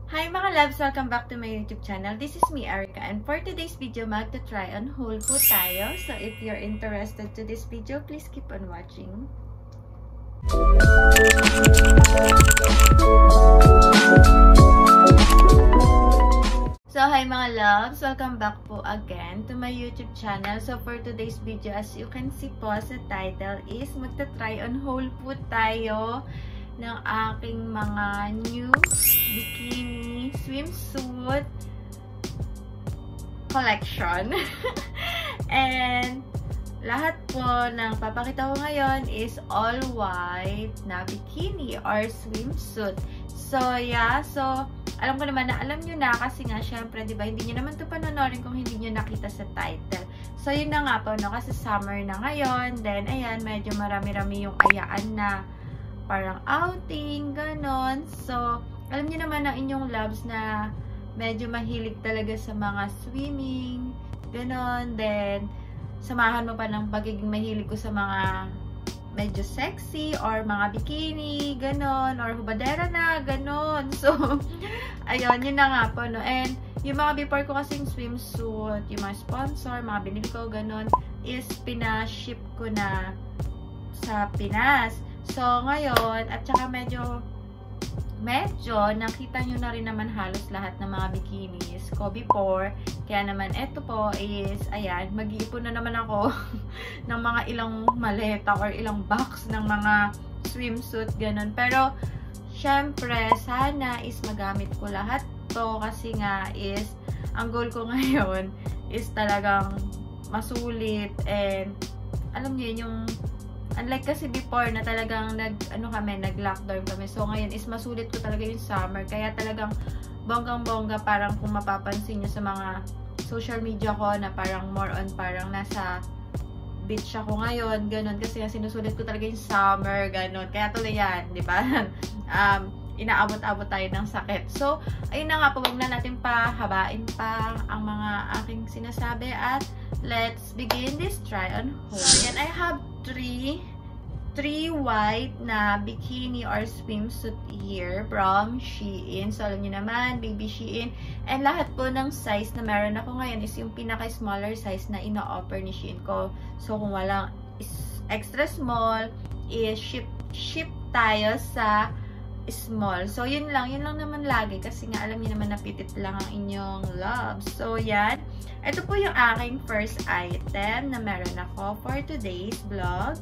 Hi mga loves! Welcome back to my YouTube channel. This is me, Erica, and for today's video, magta-try on haul po tayo. So if you're interested to this video, please keep on watching. So hi mga loves! Welcome back po again to my YouTube channel. So for today's video, as you can see po sa title is magta-try on haul po tayo ng aking mga new bikini swimsuit collection. And lahat po ng papakita ko ngayon is all white na bikini or swimsuit. So yeah, so alam ko naman na alam nyo na kasi nga syempre, di ba, hindi nyo naman ito panonorin kung hindi nyo nakita sa title. So yun na nga po, no, kasi summer na ngayon. Then ayan, medyo marami-rami yung ayaan na parang outing, ganon. So, alam niyo naman ang inyong loves na medyo mahilig talaga sa mga swimming, ganon. Then, samahan mo pa ng pagiging mahilig ko sa mga medyo sexy or mga bikini, ganon. Or hubadera na, ganon. So, ayun, yun na nga po, no. And, yung mga before ko kasing swimsuit, yung mga sponsor, mga binili ko, ganon, is pinaship ko na sa Pinas. So, ngayon, at saka medyo nakita nyo na rin naman halos lahat ng mga bikinis ko before. Kaya naman, eto po is, ayan, mag-iipon na naman ako ng mga ilang maleta or ilang box ng mga swimsuit, ganun. Pero, syempre, sana is magamit ko lahat to kasi nga is, ang goal ko ngayon is talagang masulit and, alam niyo yun, yung unlike kasi before na talagang nag-lockdown kami. So, ngayon is masulit ko talaga yung summer. Kaya talagang bonggang-bongga, parang kung mapapansin nyo sa mga social media ko na parang more on parang nasa beach ako ngayon. Ganon. Kasi sinusulit ko talaga yung summer. Ganon. Kaya tuloy yan. Di ba? Inaabot-abot tayo ng sakit. So, ayun na nga po. Huwag na natin habain pa ang mga aking sinasabi. At let's begin this try on haul. So, yan. I have three white na bikini or swimsuit here from Shein. So, alam nyo naman, baby Shein. And lahat po ng size na meron ako ngayon is yung pinaka-smaller size na ino-offer ni Shein ko. So, kung walang extra small, is ship tayo sa small. So, yun lang naman lagi. Kasi nga, alam niyo naman, napitit lang ang inyong love. So, yan. Ito po yung aking first item na meron ako for today's vlog.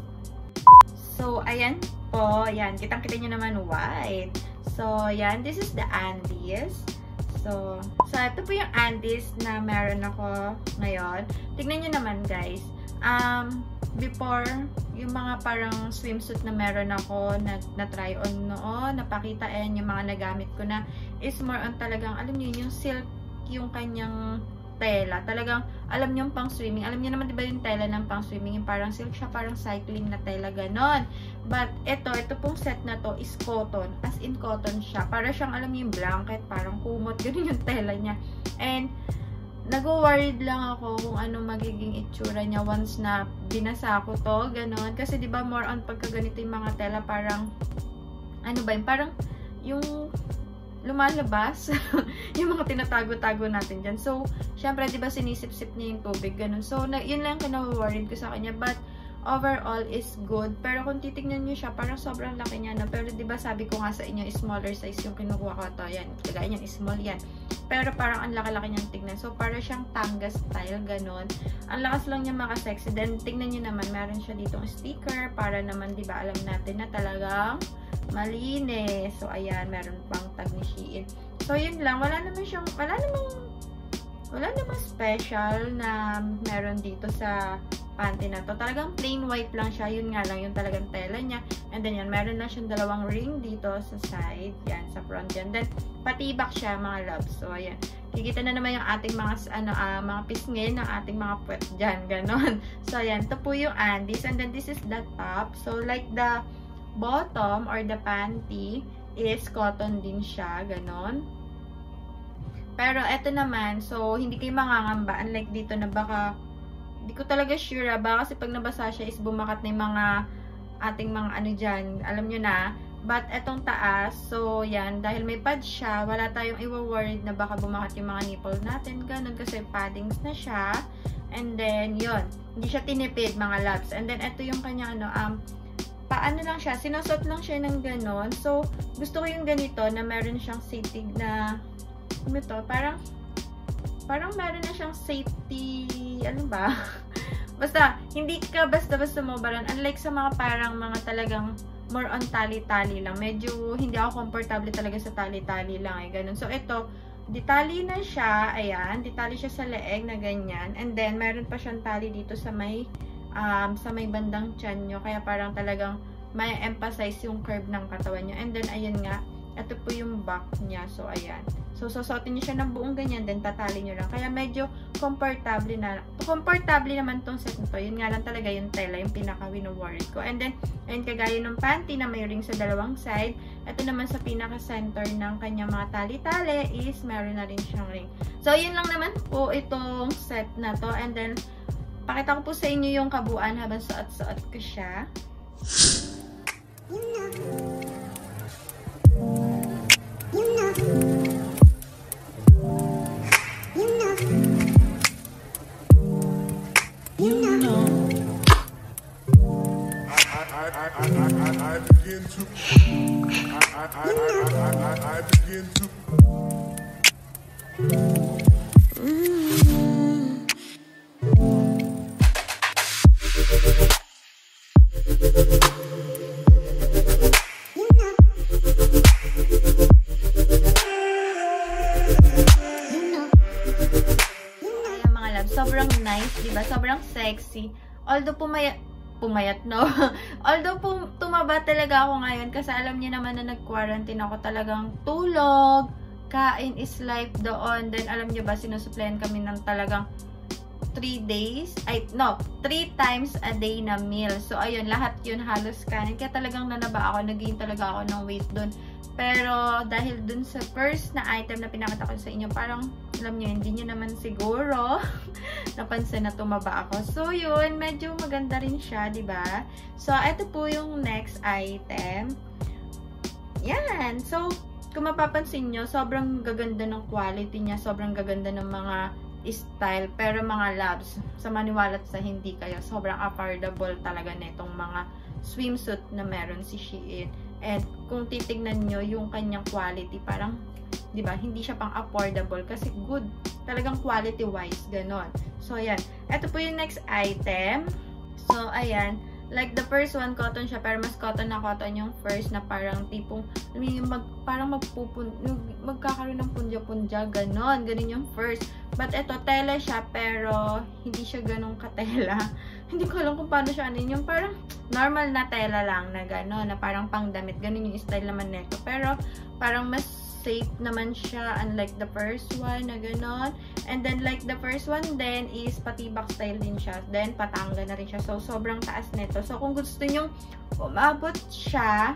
So, ayan po. Yan. Kitang-kita nyo naman white. So, yan. This is the undies. So, ito po yung undies na meron ako ngayon. Tignan nyo naman, guys. Before, yung mga parang swimsuit na meron ako na try on noon, napakita yung mga nagamit ko na is more on talagang, alam niyo yung silk, yung kanyang tela. Talagang, alam niyo yung pang swimming. Alam niyo naman, di ba yung tela ng pang swimming, yung parang silk siya, parang cycling na tela, ganon. But, ito pong set na to is cotton. As in cotton siya. Para siyang, alam niyo yung blanket, parang kumot, ganon yung tela niya. And, nag-worried lang ako kung ano magiging itsura niya once na binasa ko to, ganon. Kasi, di ba, more on pagka ganito yung mga tela, parang, ano ba yun, parang, yung lumalabas, yung mga tinatago-tago natin dyan. So, syempre, di ba, sinisip-sip niya yung tubig, ganon. So, yun lang kina-worried ko sa kanya. But, overall is good. Pero kung titignan nyo siya, parang sobrang laki niya na. Pero, di ba, sabi ko nga sa inyo, smaller size yung kinukuha ko to. Yan, kagaya niyan, small yan. Pero, parang ang laki-laki niyang tignan. So, parang siyang tanga style, ganon. Ang lakas lang niya maka-sexy. Then, tignan nyo naman, meron siya ditong sticker para naman, di ba, alam natin na talagang malinis. So, ayan, meron pang tag ni Shein. So, yun lang. Wala namang special na meron dito sa panty na to. Talagang plain white lang siya. Yun nga lang, yung talagang tela niya. And then, yan, meron na siyang dalawang ring dito sa side. Yan, sa front yan. Then, patibak siya, mga loves. So, ayan. Kikita na naman yung ating mga, mga pisngin ng ating mga puwet dyan. Ganon. So, ayan. Ito po yung undies. And then, this is the top. So, like the bottom or the panty is cotton din siya, ganon. Pero eto naman, so hindi kayo mangangamba, unlike dito na baka, hindi ko talaga sure, baka kasi pag nabasa siya is bumakat na yung mga ating mga ano dyan, alam nyo na, But etong taas, so yan, dahil may pad siya, wala tayong i-worried na baka bumakat yung mga nipple natin. Ganun kasi paddings na siya. And then, yun. Hindi siya tinipid, mga loves. And then, ito yung kanya, paano lang siya, sinusot lang siya ng ganon. So, gusto ko yung ganito na meron siyang safety na, ano to, parang meron na siyang safety, ano ba? Basta, hindi ka basta-basta mobaran. Unlike sa mga parang mga talagang more on tali-tali lang. Medyo hindi ako comfortable talaga sa tali-tali lang eh, ganun. So, ito, ditali na siya, ayan, ditali siya sa leeg na ganyan. And then, meron pa siyang tali dito sa may bandang tiyan nyo. Kaya parang talagang may emphasize yung curve ng katawan nyo. And then, ayan nga, ito po yung back niya. So, ayan. So, susuotin nyo siya ng buong ganyan, then tatali nyo lang. Kaya medyo comfortable naman tong set nito. Yun nga lang talaga yung tela, yung pinaka-wino-worried ko. And then, ayun, kagaya ng panty na may ring sa dalawang side. Ito naman sa pinaka-center ng kanyang mga tali-tali is meron na rin siyang ring. So, yun lang naman po itong set na to. And then, pakita ko po sa inyo yung kabuuan habang suot-suot ko siya. Sobrang nice, diba? Sobrang sexy. Although pumayat, no? Although tumaba talaga ako ngayon kasi alam niyo naman na nag-quarantine ako, talagang tulog, kain is life doon. Then alam niyo ba, sinusupplean kami ng talagang 3 times a day na meal. So ayun, lahat yun halos kanin. Kaya talagang nanaba ako, nag-gain talaga ako ng weight doon. Pero dahil dun sa first na item na pinakita ko sa inyo, parang alam niyo, hindi niyo naman siguro napansin na tumaba ako. So yun, medyo maganda rin siya, 'di ba? So ito po yung next item. Yan. So kung mapapansin niyo, sobrang gaganda ng quality niya, sobrang gaganda ng mga style, pero mga loves, sa maniwala sa hindi kayo, sobrang affordable talaga nitong mga swimsuit na meron si Shein. And kung titignan nyo yung kanyang quality, parang, di ba, hindi siya pang affordable kasi good, talagang quality wise, ganon. So ayan, ito po yung next item. So ayan, like the first one, cotton siya, pero mas cotton na cotton yung first na parang tipong, parang magkakaroon ng punja-punja, ganon yung first. But ito, tela siya, pero hindi siya ganong katela. Hindi ko alam kung paano siya anin, yung parang normal na tela lang na ganon, na parang pangdamit, ganon yung style naman nito. Pero parang mas safe naman siya, unlike the first one na ganon. And then like the first one then is patibak style din siya, then patangga na rin siya. So sobrang taas nito. So kung gusto nyo umabot siya,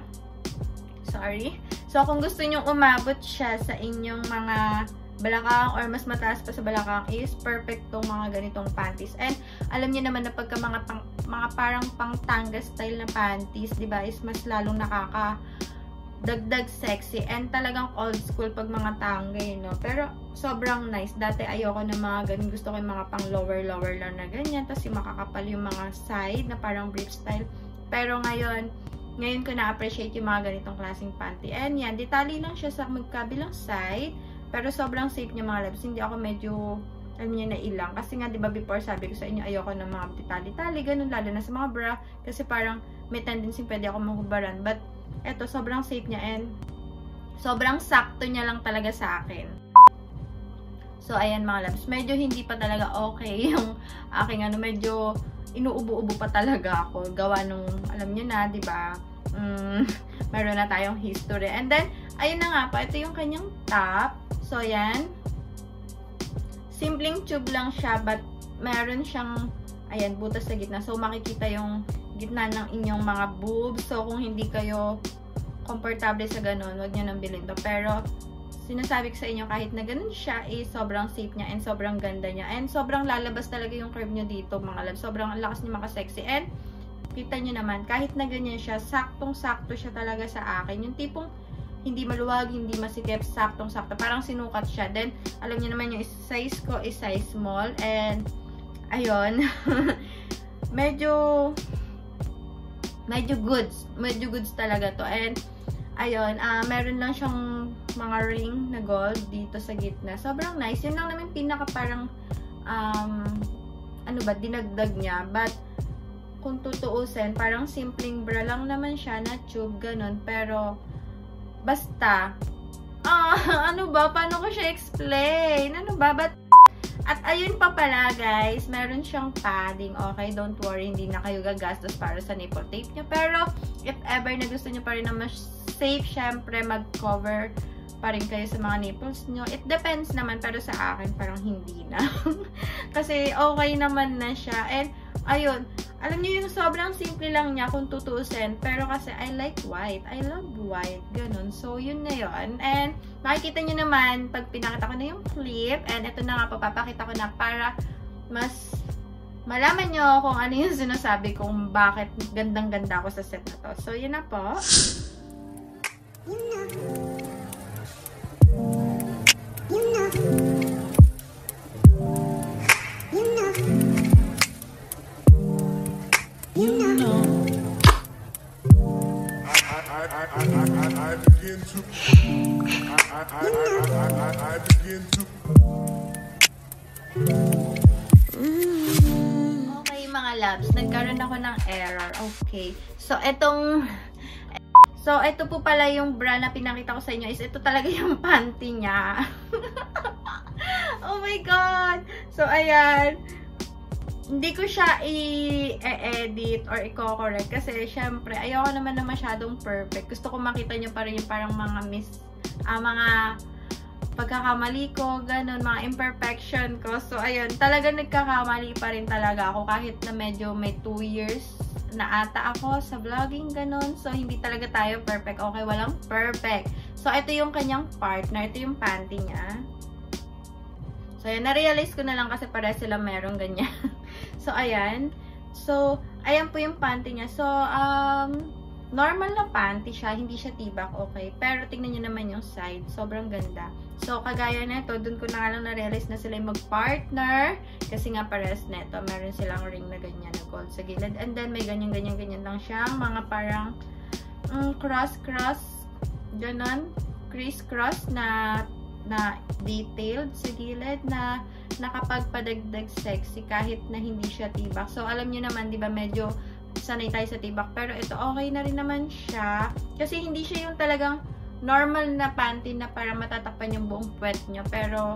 so kung gusto nyo umabot siya sa inyong mga balakang or mas mataas pa sa balakang, is perfect tong mga ganitong panties. And alam niyo naman na pagka mga parang pang-tanga style na panties, 'di ba, is mas lalong nakakadagdag sexy and talagang old school pag mga tanga, no? Pero sobrang nice. Dati ayoko ng mga ganun, gusto ko yung mga pang lower lang na ganyan, tapos yung makakapal yung mga side na parang brief style. Pero ngayon ko na-appreciate yung mga ganitong klaseng panty. And yan, detali lang siya sa magkabilang side. Pero sobrang safe niya mga loves. Hindi ako medyo, alam niya, nailang. Kasi nga, diba, before sabi ko sa inyo, ayoko ng mga tali-tali, ganun, lalo na sa mga bra. Kasi parang may tendency pwede ako mahubaran. But, eto, sobrang safe niya and sobrang sakto niya lang talaga sa akin. So, ayan mga loves. Medyo hindi pa talaga okay yung aking medyo inuubo-ubo pa talaga ako. Gawa nung, alam niyo na, diba, meron na tayong history. And then, ayun na nga pa, ito yung kanyang top. So, ayan. Simpleng tube lang siya, but meron siyang, ayan, butas sa gitna. So, makikita yung gitna ng inyong mga boobs. So, kung hindi kayo comfortable sa ganun, wag nyo nang bilhin to. Pero, sinasabi ko sa inyo, kahit na ganun siya, sobrang safe niya and sobrang ganda niya. And sobrang lalabas talaga yung curve nyo dito, mga love. Sobrang lakas niya maka-sexy. And, kita nyo naman, kahit na ganyan siya, saktong-sakto siya talaga sa akin. Yung tipong hindi maluwag, hindi masikip, saktong-sakto. Parang sinukat siya. Then, alam niyo naman yung size ko is size small. And, ayun. medyo goods talaga to. And, ayun, meron lang siyang mga ring na gold dito sa gitna. Sobrang nice. Yun lang naman pinaka parang, dinagdag niya. But, kung tutuusin, parang simpleng bra lang naman siya na tube, ganun. Pero, basta, paano ko siya explain? At ayun pa pala guys, meron siyang padding. Okay, don't worry, hindi na kayo gagastos para sa nipple tape nyo. Pero, if ever na gusto nyo pa rin na mas safe, syempre, mag-cover pa rin kayo sa mga nipples nyo. It depends naman, pero sa akin, parang hindi na. Kasi, okay naman na siya. And, ayun, alam niyo yung sobrang simple lang niya kung tutuusin. Pero kasi, I like white. I love white. Ganun. So, yun na yun. And, makikita nyo naman, pag pinakita ko na yung clip, and ito na nga po, papakita ko na para mas malaman nyo kung ano yung sinasabi kung bakit gandang-ganda ako sa set na to. So, yun na po. Okay mga loves, nagkaroon ako ng error. Okay. So, ito po pala yung bra na pinakita ko sa inyo is ito talaga yung panty niya. Oh my God! So, ayan. Hindi ko siya i-edit or i-correct kasi syempre, ayoko naman na masyadong perfect. Gusto ko makita nyo pa rin yung parang mga mga pagkakamali ko, ganun, mga imperfection ko. So, ayun, talaga nagkakamali pa rin talaga ako kahit na medyo may 2 years na ata ako sa vlogging, ganun. So, hindi talaga tayo perfect. Okay, walang perfect. So, ito yung kanyang partner. Ito yung panty niya. So, ayan, na-realize ko na lang kasi para sila merong ganyan. So, ayan. So, ayan po yung panty niya. So, normal na panty siya. Hindi siya tibak, okay? Pero, tingnan nyo naman yung side. Sobrang ganda. So, kagaya nito, dun ko na nga lang na-realize na sila yung mag-partner. Kasi nga, pares nito, meron silang ring na ganyan na gold sa gilid. And then, may ganyan-ganyan lang siyang mga parang cross-cross, ganon, criss-cross na detailed sa gilid na nakapagpadagdag sexy kahit na hindi siya tibak. So, alam niyo naman, di ba, medyo sanay tayo sa tibak. Pero ito, okay na rin naman siya. Kasi hindi siya yung talagang normal na panty na para matatakpan yung buong puwet nyo. Pero,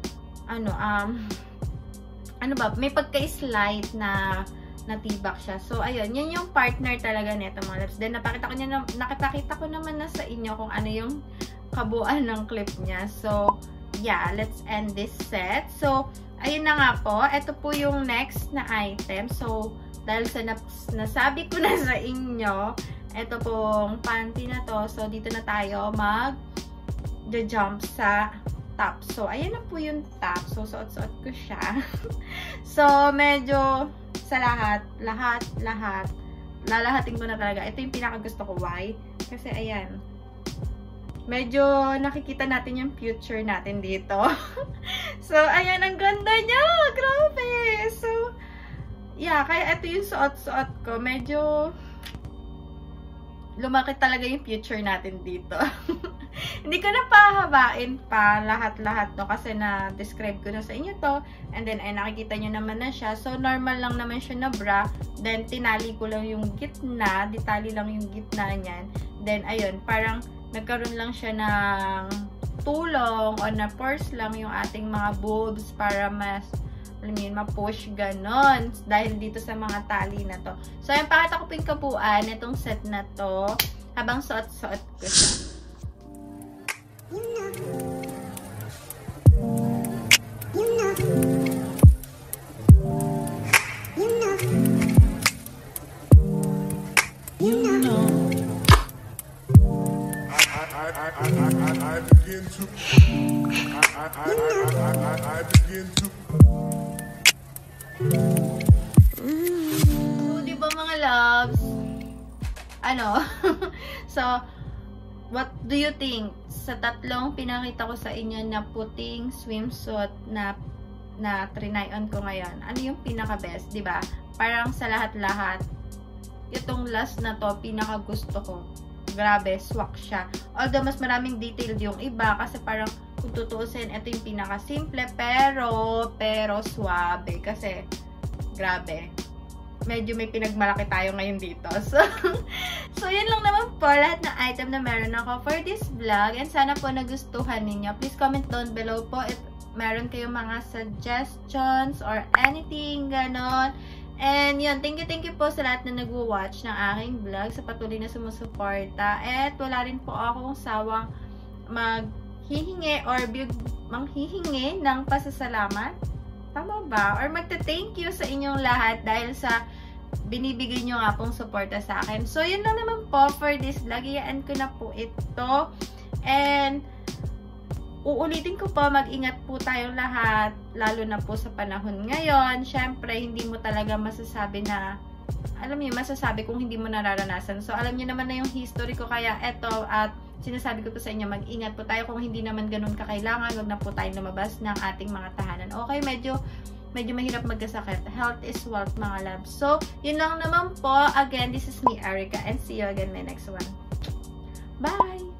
may pagka-slight na tibak siya. So, ayun, yun yung partner talaga nito mga loves. Then, nakipakita ko naman na sa inyo kung ano yung kabuuan ng clip niya. So, yeah, let's end this set. So, ayun na nga po. Ito po yung next na item. So, dahil sa nasabi ko na sa inyo, ito pong panty na to. So, dito na tayo mag-jump sa top. So, ayan na po yung top. So, suot-suot ko siya. So, medyo sa lahat, lalahatin ko na talaga. Ito yung pinakagusto ko. Why? Kasi, ayan, medyo nakikita natin yung future natin dito. So, ayan, ang ganda niya! Grabe! So, yeah, kaya ito yung suot-suot ko. Medyo lumaki talaga yung future natin dito. Hindi ko na pahabain pa lahat-lahat to kasi na-describe ko na sa inyo to. And then, ay nakikita nyo naman na siya. So, normal lang naman siya na bra. Then, tinali ko lang yung gitna. Ditali lang yung gitna niyan. Then, ayun, parang nagkaroon lang siya ng tulong o na-force lang yung ating mga boobs para mas, alam yun, ma-push, ganon. Dahil dito sa mga tali na to. So, ayun, pakita ko po yung kabuuan itong set na to habang suot-suot ko siya. Diba mga loves? ano. So, what do you think? Sa tatlong pinakita ko sa inyo na puting swimsuit na trinay on ko ngayon, ano yung pinaka-best, diba? Parang sa lahat-lahat, itong last na to, pinaka-gusto ko. Grabe, swak siya. Although, mas maraming detailed yung iba kasi parang kung tutuusin, ito yung pinaka-simple pero suabe. Kasi, grabe. Medyo may pinagmalaki tayo ngayon dito. So yun lang naman po lahat ng item na meron ako for this vlog. And sana po nagustuhan ninyo. Please comment down below po if meron kayong mga suggestions or anything, ganon. And yun, thank you po sa lahat na nag-watch ng aking vlog, sa patuloy na sumusuporta. At wala rin po akong sawang maghihingi or manghihingi ng pasasalamat. Tama ba? Or magta-thank you sa inyong lahat dahil sa binibigay nyo nga pong suporta sa akin. So, yun lang naman po for this vlog. Iyaan ko na po ito. And uulitin ko po, mag-ingat po tayong lahat, lalo na po sa panahon ngayon. Syempre, hindi mo talaga masasabi na, alam niyo, masasabi kung hindi mo nararanasan. So, alam niyo naman na yung history ko, kaya eto, at sinasabi ko po sa inyo, mag-ingat po tayo kung hindi naman ganun kakailangan, wag na po tayong lumabas ng ating mga tahanan. Okay, medyo mahirap magkasakit. Health is wealth, mga loves. So, yun lang naman po. Again, this is me, Erica, and see you again my next one. Bye!